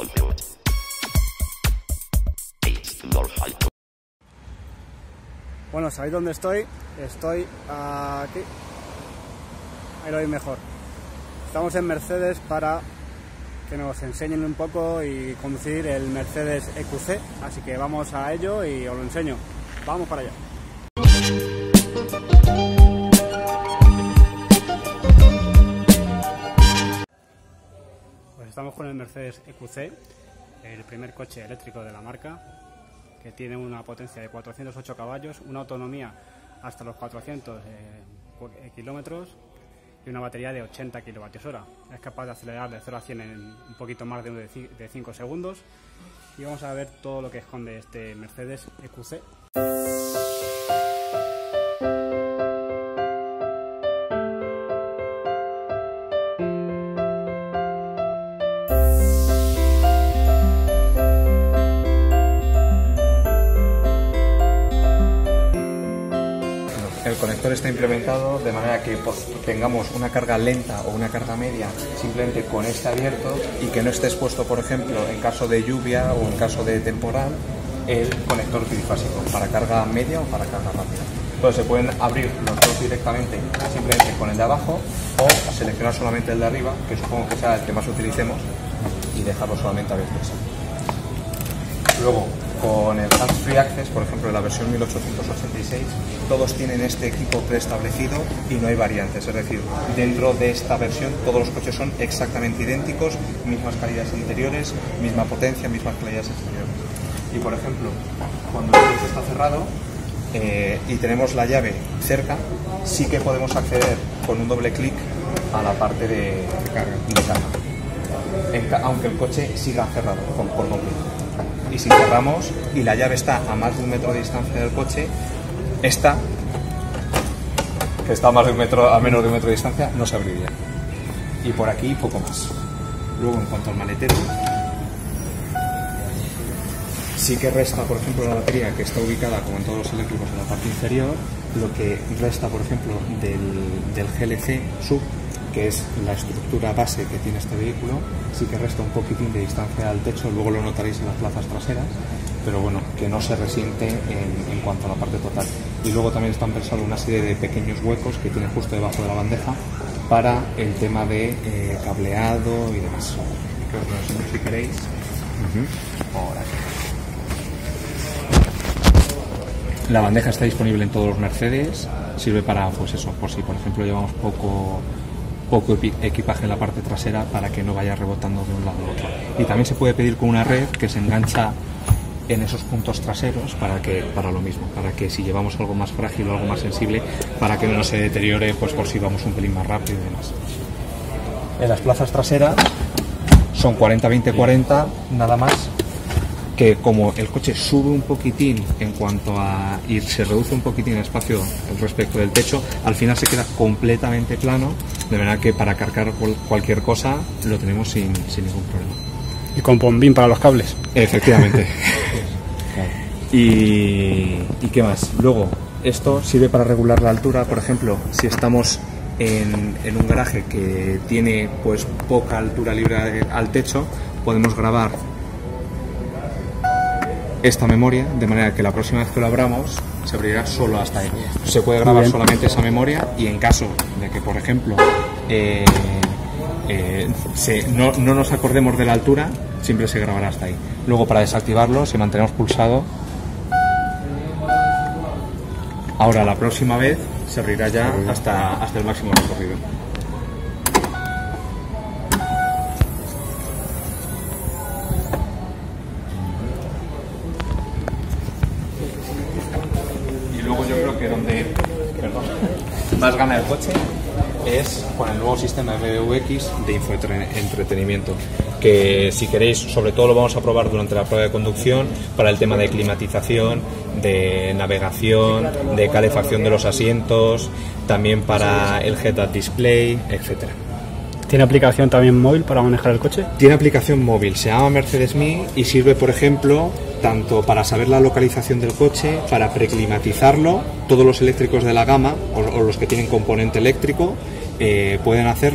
Bueno, ¿sabéis dónde estoy? Estoy aquí. Ahí lo veis mejor. Estamos en Mercedes para que nos enseñen un poco y conducir el Mercedes EQC. Así que vamos a ello y os lo enseño. Vamos para allá. Pues estamos con el Mercedes EQC, el primer coche eléctrico de la marca, que tiene una potencia de 408 caballos, una autonomía hasta los 400 kilómetros y una batería de 80 kWh. Es capaz de acelerar de 0 a 100 en un poquito más de 5 segundos. Y vamos a ver todo lo que esconde este Mercedes EQC. El conector está implementado de manera que tengamos una carga lenta o una carga media simplemente con este abierto y que no esté expuesto, por ejemplo, en caso de lluvia o en caso de temporal, el conector trifásico para carga media o para carga rápida. Entonces se pueden abrir los dos directamente simplemente con el de abajo o seleccionar solamente el de arriba, que supongo que sea el que más utilicemos, y dejarlo solamente abierto así. Luego, con el Hands Free Access, por ejemplo, en la versión 1886, todos tienen este equipo preestablecido y no hay variantes. Es decir, dentro de esta versión todos los coches son exactamente idénticos, mismas calidades interiores, misma potencia, mismas calidades exteriores. Y por ejemplo, cuando el coche está cerrado y tenemos la llave cerca, sí que podemos acceder con un doble clic a la parte de carga, aunque el coche siga cerrado por completo. Y si cerramos y la llave está a más de 1 metro de distancia del coche, esta, que está a menos de 1 metro de distancia, no se abriría. Y por aquí poco más. Luego, en cuanto al maletero, sí que resta, por ejemplo, la batería, que está ubicada, como en todos los eléctricos, en la parte inferior. Lo que resta, por ejemplo, del GLC Sub, que es la estructura base que tiene este vehículo, sí que resta un poquitín de distancia al techo, luego lo notaréis en las plazas traseras, pero bueno, que no se resiente en cuanto a la parte total. Y luego también están pensados una serie de pequeños huecos que tiene justo debajo de la bandeja para el tema de cableado y demás. Que os lo enseño si queréis. Por aquí. La bandeja está disponible en todos los Mercedes, sirve para, pues eso, por si por ejemplo llevamos poco equipaje en la parte trasera, para que no vaya rebotando de un lado a otro. Y también se puede pedir con una red que se engancha en esos puntos traseros para lo mismo, para que si llevamos algo más frágil o algo más sensible, para que no se deteriore, pues por si vamos un pelín más rápido y demás. En las plazas traseras son 40-20-40 nada más, que como el coche sube un poquitín en cuanto a y se reduce un poquitín el espacio respecto del techo, al final se queda completamente plano, de manera que para cargar cualquier cosa lo tenemos sin ningún problema. Y con bombín para los cables. Efectivamente. ¿Y qué más? Luego, esto sirve para regular la altura. Por ejemplo, si estamos en un garaje que tiene pues poca altura libre al techo, podemos grabar esta memoria, de manera que la próxima vez que lo abramos se abrirá solo hasta ahí. Se puede grabar solamente esa memoria, y en caso de que, por ejemplo, no nos acordemos de la altura, siempre se grabará hasta ahí. Luego, para desactivarlo, si mantenemos pulsado, ahora la próxima vez se abrirá ya hasta el máximo recorrido. Yo creo que donde más gana el coche es con el nuevo sistema MBUX de infoentretenimiento, que si queréis, sobre todo lo vamos a probar durante la prueba de conducción, para el tema de climatización, de navegación, de calefacción de los asientos, también para el head-up display, etcétera. ¿Tiene aplicación también móvil para manejar el coche? Tiene aplicación móvil, se llama Mercedes Me y sirve, por ejemplo, tanto para saber la localización del coche, para preclimatizarlo. Todos los eléctricos de la gama o los que tienen componente eléctrico pueden hacerlo,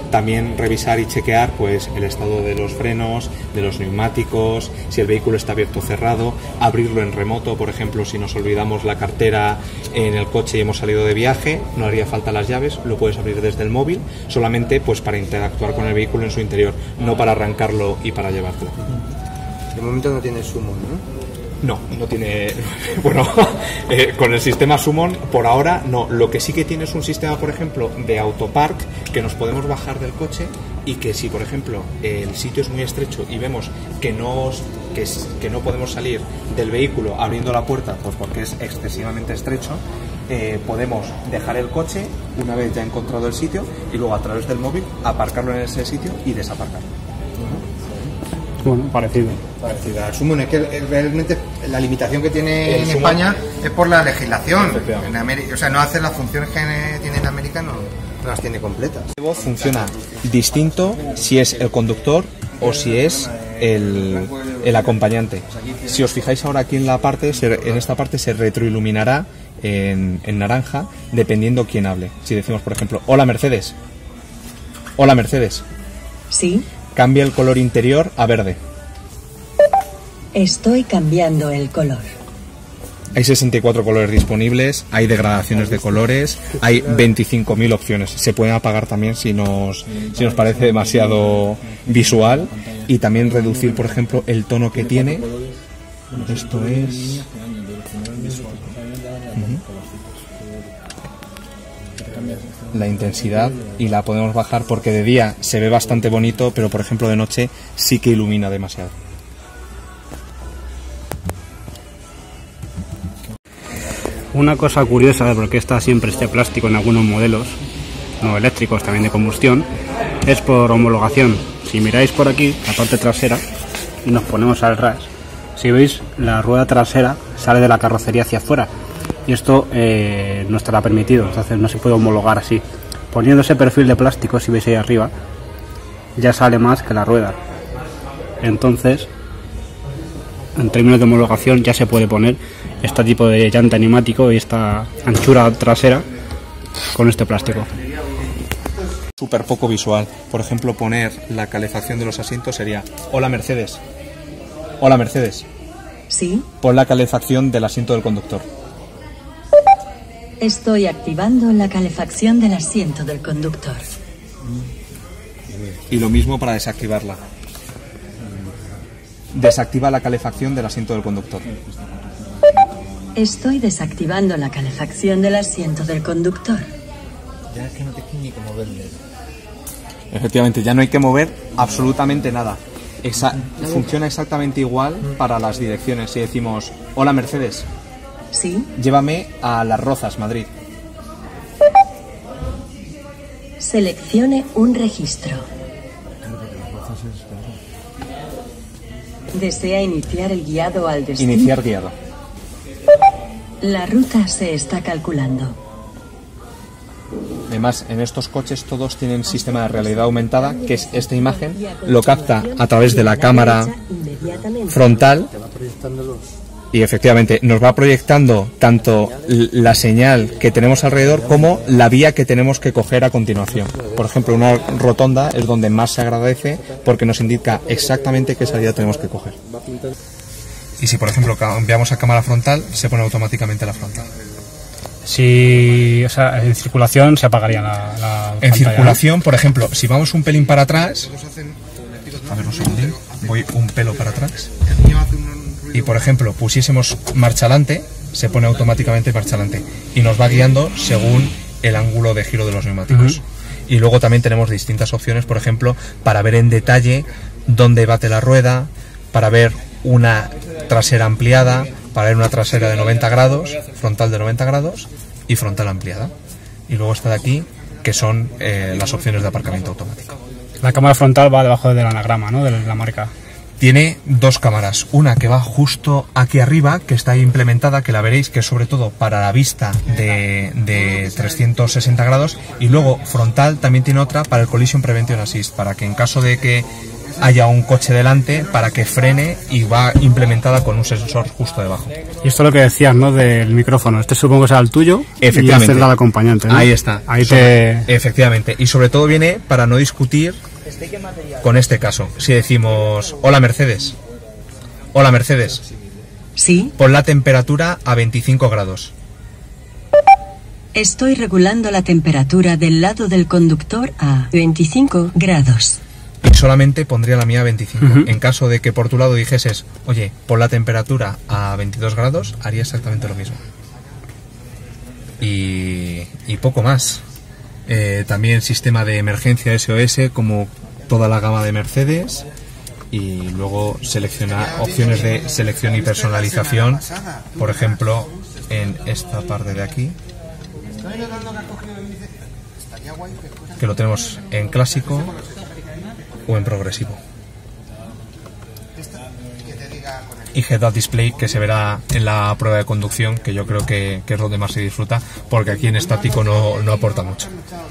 también revisar y chequear pues el estado de los frenos, de los neumáticos, si el vehículo está abierto o cerrado, abrirlo en remoto, por ejemplo, si nos olvidamos la cartera en el coche y hemos salido de viaje, no haría falta las llaves, lo puedes abrir desde el móvil, solamente pues para interactuar con el vehículo en su interior, no para arrancarlo y para llevártelo. De momento no tiene Summon, ¿no? No tiene... Bueno, con el sistema Summon por ahora no. Lo que sí que tiene es un sistema, por ejemplo, de autopark, que nos podemos bajar del coche y que si, por ejemplo, el sitio es muy estrecho y vemos que no podemos salir del vehículo abriendo la puerta pues porque es excesivamente estrecho, podemos dejar el coche una vez ya encontrado el sitio y luego a través del móvil aparcarlo en ese sitio y desaparcarlo. Bueno, parecido. Summon es que realmente la limitación que tiene en España es por la legislación. En América, o sea, no hace las funciones que tiene en América, no las tiene completas. La voz funciona distinto si es el conductor o si es el acompañante. Si os fijáis ahora aquí en esta parte se retroiluminará en naranja dependiendo quién hable. Si decimos, por ejemplo, hola Mercedes. Hola Mercedes. Sí. Cambia el color interior a verde. Estoy cambiando el color. Hay 64 colores disponibles, hay degradaciones de colores, hay 25.000 opciones. Se pueden apagar también si nos parece demasiado visual y también reducir, por ejemplo, el tono que tiene. Esto es... la intensidad y la podemos bajar porque de día se ve bastante bonito, pero por ejemplo de noche sí que ilumina demasiado. Una cosa curiosa de por qué está siempre este plástico en algunos modelos, no eléctricos, también de combustión, es por homologación. Si miráis por aquí, la parte trasera, y nos ponemos al ras, si veis, la rueda trasera sale de la carrocería hacia afuera. Y esto no estará permitido, entonces no se puede homologar así. Poniendo ese perfil de plástico, si veis ahí arriba, ya sale más que la rueda. Entonces, en términos de homologación, ya se puede poner este tipo de llanta neumático y esta anchura trasera con este plástico. Súper poco visual. Por ejemplo, poner la calefacción de los asientos sería: hola Mercedes. Hola Mercedes. Sí. Pon la calefacción del asiento del conductor. Estoy activando la calefacción del asiento del conductor. Y lo mismo para desactivarla. Desactiva la calefacción del asiento del conductor. Estoy desactivando la calefacción del asiento del conductor. Ya es que no te tienes ni que moverle. Efectivamente, ya no hay que mover absolutamente nada. Funciona exactamente igual para las direcciones. Si decimos: hola Mercedes. Sí. Llévame a Las Rozas, Madrid. Seleccione un registro. ¿Desea iniciar el guiado al destino? Iniciar guiado. La ruta se está calculando. Además, en estos coches todos tienen sistema de realidad aumentada, que es esta imagen, lo capta a través de la cámara frontal y efectivamente nos va proyectando tanto la señal que tenemos alrededor como la vía que tenemos que coger a continuación. Por ejemplo, una rotonda es donde más se agradece porque nos indica exactamente qué salida tenemos que coger. Y si, por ejemplo, cambiamos a cámara frontal, se pone automáticamente la frontal. Si, o sea, en circulación se apagaría la En pantalla, circulación, ¿no? Por ejemplo, si vamos un pelín para atrás, a ver un segundín, voy un pelo para atrás, y por ejemplo pusiésemos marcha adelante, se pone automáticamente marcha adelante y nos va guiando según el ángulo de giro de los neumáticos. Y luego también tenemos distintas opciones, por ejemplo, para ver en detalle dónde bate la rueda, para ver una trasera ampliada, para ver una trasera de 90 grados, frontal de 90 grados y frontal ampliada. Y luego está de aquí, que son las opciones de aparcamiento automático. La cámara frontal va debajo del anagrama, ¿no?, de la marca. Tiene dos cámaras, una que va justo aquí arriba, que está implementada, que la veréis, que es sobre todo para la vista de 360 grados, y luego frontal también tiene otra para el Collision Prevention Assist, para que en caso de que haya un coche delante para que frene, y va implementada con un sensor justo debajo. Y esto es lo que decías, ¿no? Del micrófono. Este supongo que será el tuyo. Efectivamente. Y hacerla al acompañante, ¿no? Ahí está. Ahí Efectivamente. Y sobre todo viene para no discutir con este caso. Si decimos, hola Mercedes. Hola Mercedes. Sí, Pon la temperatura a 25 grados. estoy regulando la temperatura del lado del conductor a 25 grados. Y solamente pondría la mía a 25. Ujú. En caso de que por tu lado dijeses, oye, pon la temperatura a 22 grados, haría exactamente lo mismo. Y poco más. También sistema de emergencia SOS, como toda la gama de Mercedes. Y luego seleccionar opciones de selección y personalización. Por ejemplo, en esta parte de aquí, que lo tenemos en clásico o en progresivo. Y Head-Up Display, que se verá en la prueba de conducción, que yo creo que es donde más se disfruta, porque aquí en estático no aporta mucho.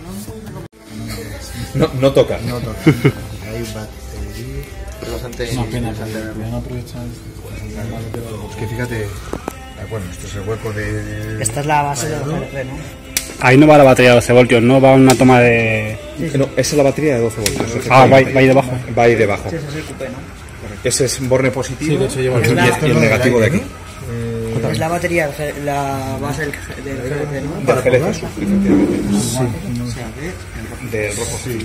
No toca. No toca. Hay bastante. Una pena, podrían aprovechar Es que fíjate. Bueno, esto es el hueco de. Esta es la base de los GLP, ¿no? Ahí no va la batería de 12 voltios, no va una toma de... No, esa es la batería de 12 voltios. Ah, va ahí debajo. Va ahí debajo. Sí, ese es el coupé, ¿no? Ese es borne positivo, Sí, de hecho lleva y el negativo de aquí. Es la batería, la base del GLP, ¿no? Del GLC, efectivamente. Del rojo, sí.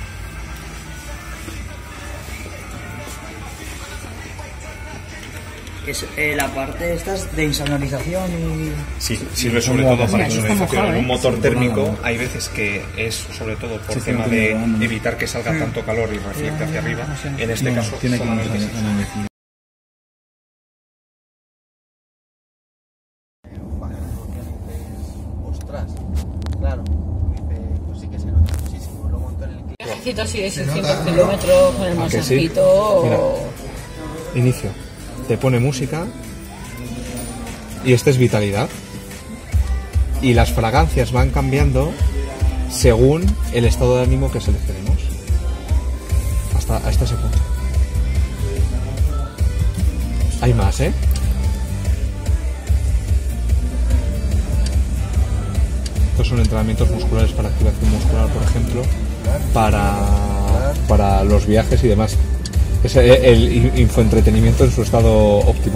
Es, la parte esta es de insonorización y... Sí, sirve sobre todo para eso está insonorización. mojado, En un motor térmico hay veces que es sobre todo por tema de evitar que salga tanto calor y reflecte hacia arriba. En este caso tiene que solamente es eso. Ostras, claro. Pues sí que se nota muchísimo. Lo montó en el clip. Viajecito así de 600 kilómetros con el ¿A que sí? masajito. Mira. Inicio. Te pone música y este es vitalidad. Y las fragancias van cambiando según el estado de ánimo que seleccionemos. Hasta ese punto. Hay más, ¿eh? Estos son entrenamientos musculares para activación muscular, por ejemplo, para los viajes y demás. Es el infoentretenimiento en su estado óptimo.